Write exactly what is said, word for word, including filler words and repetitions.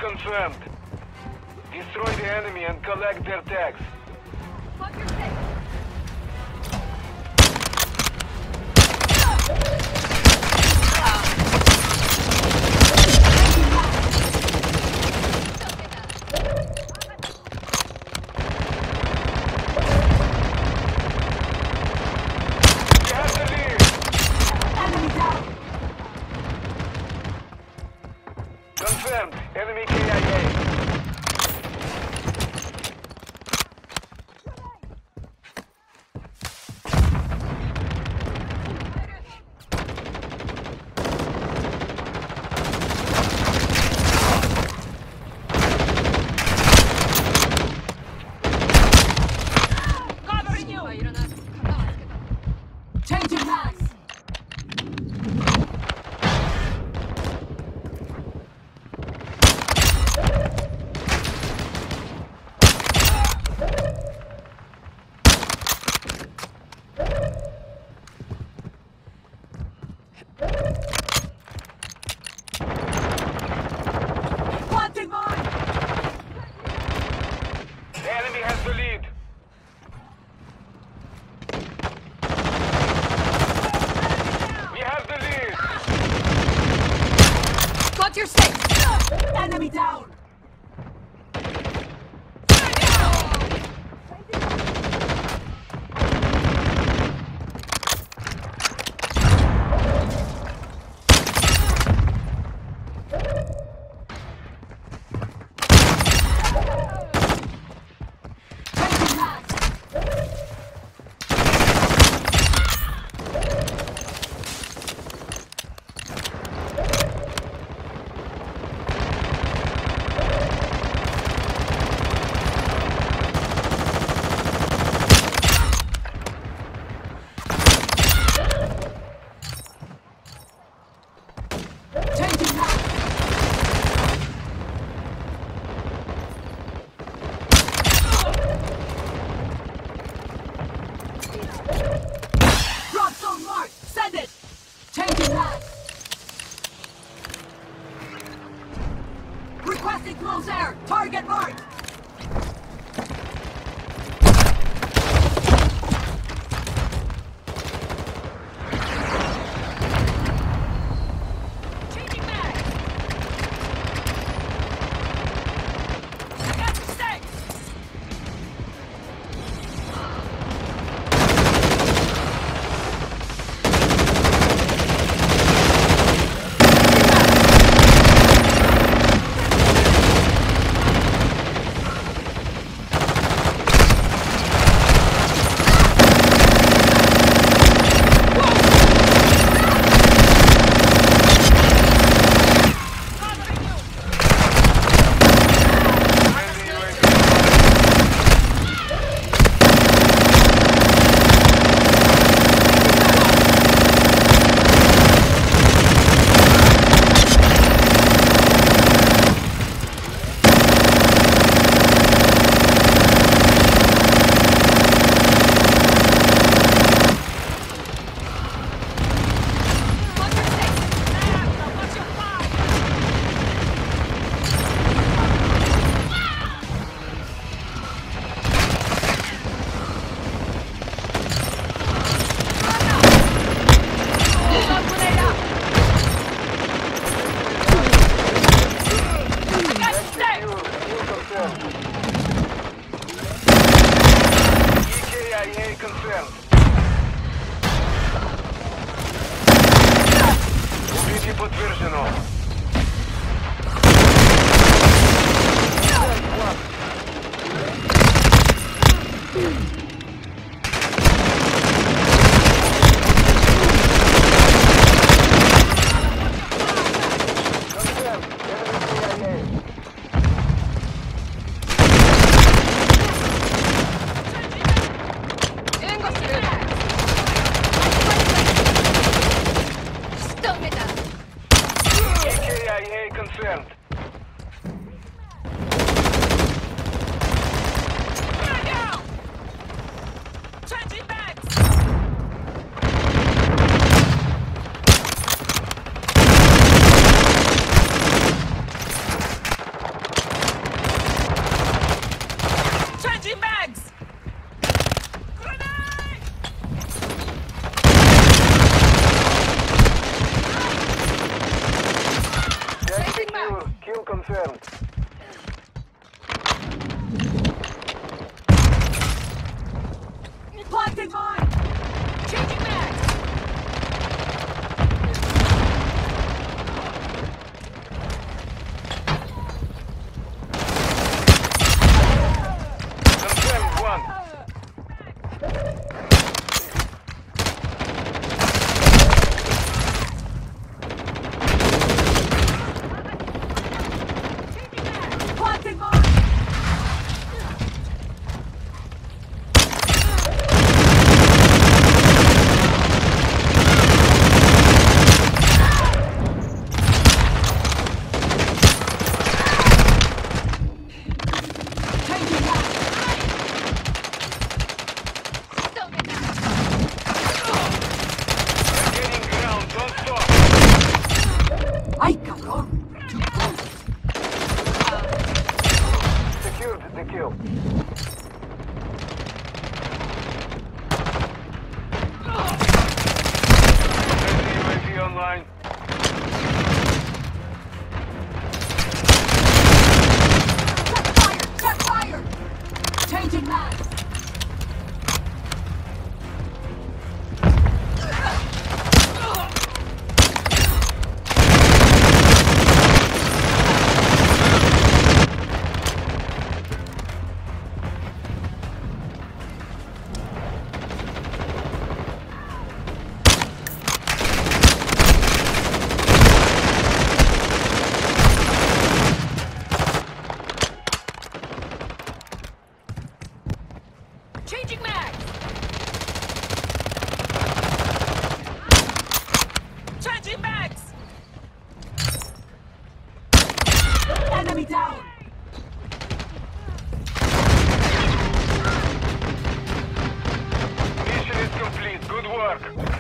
confirmed. Destroy the enemy and collect their tags. Fuck your face. Confirmed. Enemy K I A. Covering you. Changing mags. Planting mine. The enemy has the lead. We have the lead. Got your six. Enemy down. Drop zone mark. Send it. Changing mag. Requesting close air. Target marked. Changing mag. Got your six. Confirmed. Убить подтверждено. Confirmed. Changing bags. confirmed. Planting mine! Changing mags! Confirmed one. Planting mine! Changing mags! Gaining ground, don't stop. Ay, cabrón! Too close! Secured the kill. Friendly U A V online. Set fire! Set fire! Changing mags! Changing mags! Changing mags! Enemy down! Mission is complete. Good work.